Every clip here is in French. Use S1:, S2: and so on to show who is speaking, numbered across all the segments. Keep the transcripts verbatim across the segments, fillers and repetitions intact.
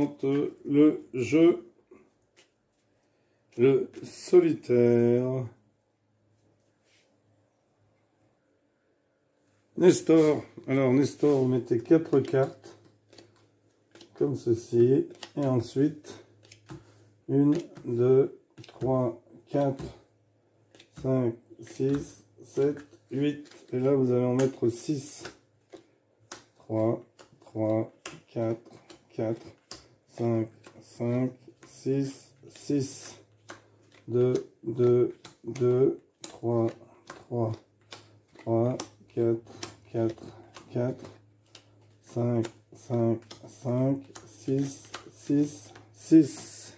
S1: présente le jeu, le solitaire. Nestor, alors Nestor, vous mettez quatre cartes, comme ceci, et ensuite, une, deux, trois, quatre, cinq, six, sept, huit, et là vous allez en mettre six. trois, trois, quatre, quatre, cinq, cinq, six, six, deux, deux, deux, trois, trois, trois, quatre, quatre, quatre, cinq, cinq, cinq, six, six, six.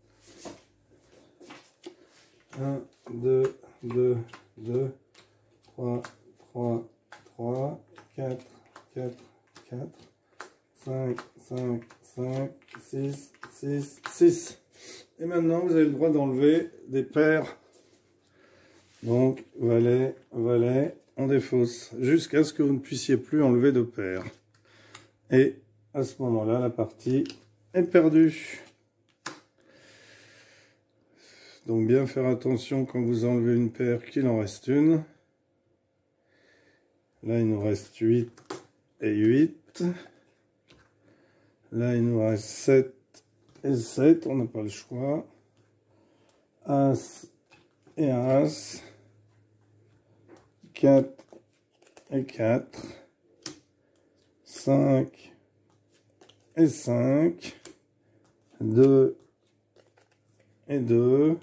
S1: un, deux, deux, deux, trois, trois, trois, quatre, quatre, quatre, cinq, cinq, cinq, six, six, six. Et maintenant, vous avez le droit d'enlever des paires. Donc, valet, valet, on défausse, jusqu'à ce que vous ne puissiez plus enlever de paires. Et à ce moment-là, la partie est perdue. Donc, bien faire attention quand vous enlevez une paire qu'il en reste une. Là, il nous reste huit et huit. Là, il nous reste sept et sept. On n'a pas le choix. As et As. quatre et quatre. cinq et cinq. deux et deux.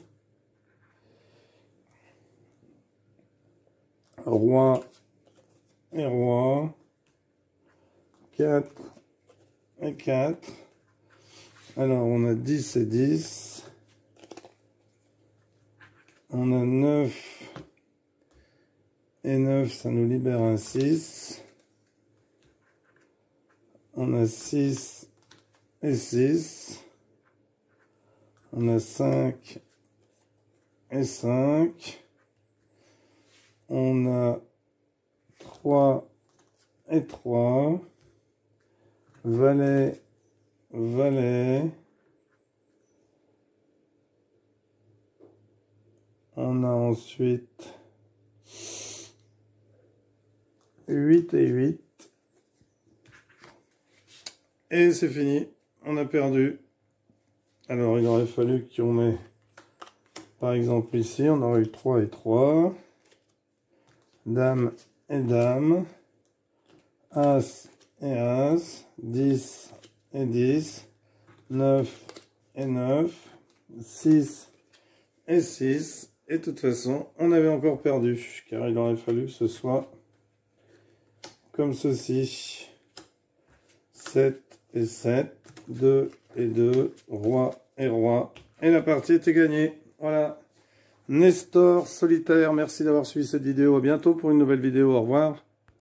S1: Roi et roi. quatre et quatre. Alors, on a dix et dix. On a neuf et neuf, ça nous libère un six. On a six et six. On a cinq et cinq. On a trois et trois. Valet, valet. On a ensuite huit et huit. Et c'est fini. On a perdu. Alors, il aurait fallu qu'on met, par exemple ici, on aurait eu trois et trois. Dame et dame. As et As. dix et dix. neuf et neuf. six et six. Et de toute façon, on avait encore perdu, car il aurait fallu que ce soit comme ceci. sept et sept. deux et deux. Roi et roi. Et la partie était gagnée. Voilà. Nestor solitaire, merci d'avoir suivi cette vidéo. À bientôt pour une nouvelle vidéo. Au revoir.